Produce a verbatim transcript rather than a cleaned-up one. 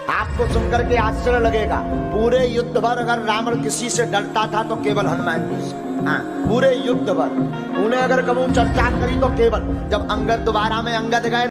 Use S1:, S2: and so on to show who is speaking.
S1: आपको सुनकर के आश्चर्य लगेगा, पूरे युद्ध भर अगर रावण किसी से डरता था तो केवल हनुमान जी से। हाँ, पूरे युद्ध भर उन्हें अगर कबू चर्चा करी तो केवल जब अंगद दोबारा में अंगद गए